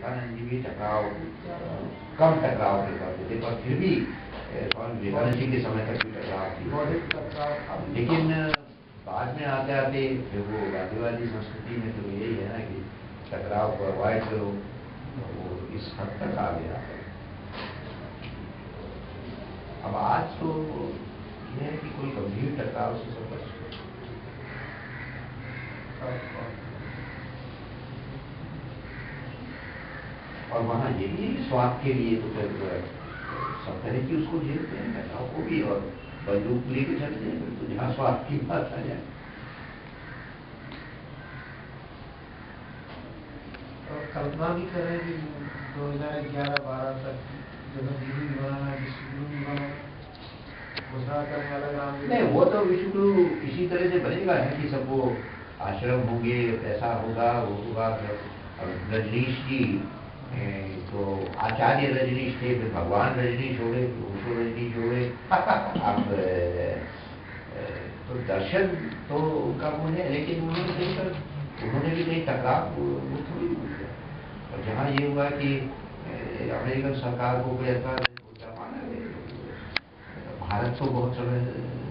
विवेकानंद जी भी टकराव कम टकराव के करते थे, पर फिर भी स्वामी विवेकानंद जी के समय तक भी टकराव थी। लेकिन बाद में आते आते फिर वो गांधीवादी संस्कृति में तो यही है ना कि टकराव को अवॉइड करो, तो वो इस हद तक आ गया। अब आज तो यह है कि कोई गंभीर टकराव से सब बच। और वहाँ ये भी स्वार्थ के लिए तो फिर सब तरह की उसको झेलते हैं, नेताओं को भी, और बंदूक लेके चलते हैं। तो जहाँ स्वार्थ की बात आ जाए, और कल्पना भी करें कि 2011-12 तक जब दीदी बनाना, विश्वगुरु बनाना, घोषणा करें अलग नाम। नहीं, वो तो विश्वगुरु इसी तरह से बनेगा है कि सबको आश्रम होंगे, ऐसा होगा, वो होगा। रजनीश जी तो आचार्य रजनीश थे, फिर भगवान रजनीश हो गए, फिर उसको रजनीश हो गए। अब तो दर्शन तो उनका वो है, लेकिन उन्होंने भी कहीं टकराव वो थोड़ी हो गया। और जहाँ ये हुआ कि अमेरिकन सरकार को कोई ऐसा माना गया, भारत तो बहुत समय